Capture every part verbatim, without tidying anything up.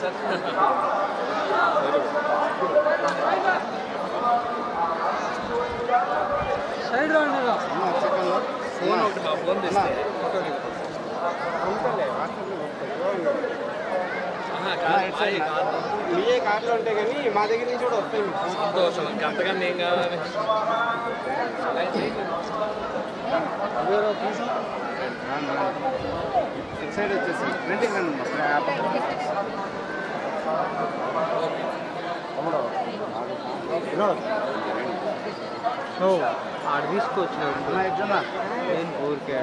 Sir side రాండిగా phone ఒకటి మా phone తెస్తే మీయే కార్లో ఉంటాయి కానీ మా దగ్గర నుంచి కూడా వస్తాయి. సంతోషం అంతకన్నా ఏం కావాలి. సైడ్ వచ్చేసి ప్రింటింగ్ ఆడ తీసుకొచ్చిన ఏం ఊరికే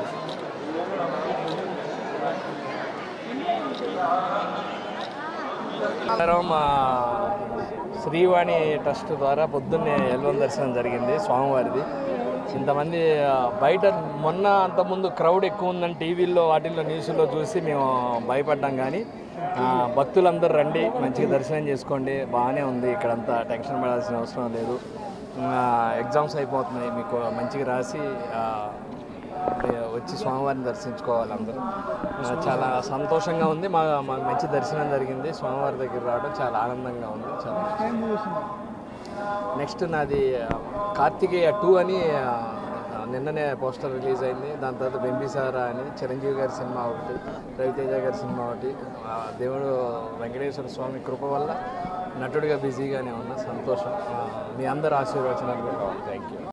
మా శ్రీవాణి ట్రస్ట్ ద్వారా పొద్దున్నే ఎల్వం దర్శనం జరిగింది స్వామివారిది. ఇంతమంది బయట మొన్న అంతకుముందు క్రౌడ్ ఎక్కువ ఉందని టీవీల్లో వాటిల్లో న్యూస్లో చూసి మేము భయపడ్డాం. కానీ భక్తులందరూ రండి, మంచిగా దర్శనం చేసుకోండి, బాగానే ఉంది. ఇక్కడంతా టెన్షన్ పడాల్సిన అవసరం లేదు. ఎగ్జామ్స్ అయిపోతున్నాయి, మీకు మంచిగా రాసి వచ్చి స్వామివారిని దర్శించుకోవాలి అందరూ. చాలా సంతోషంగా ఉంది. మా మాకు మంచి దర్శనం జరిగింది. స్వామివారి దగ్గర రావడం చాలా ఆనందంగా ఉంది. చాలా నెక్స్ట్ నాది కార్తికేయ టూ అని నిన్ననే పోస్టర్ రిలీజ్ అయింది. దాని తర్వాత బెంబిసారా అని చిరంజీవి గారి సినిమా ఒకటి, రవితేజ గారి సినిమా ఒకటి. దేవుడు వెంకటేశ్వర స్వామి కృప వల్ల నటుడిగా బిజీగానే ఉన్నా. సంతోషం. మీ అందరు ఆశీర్వచనాలు కూడా కావాలి. Thank you.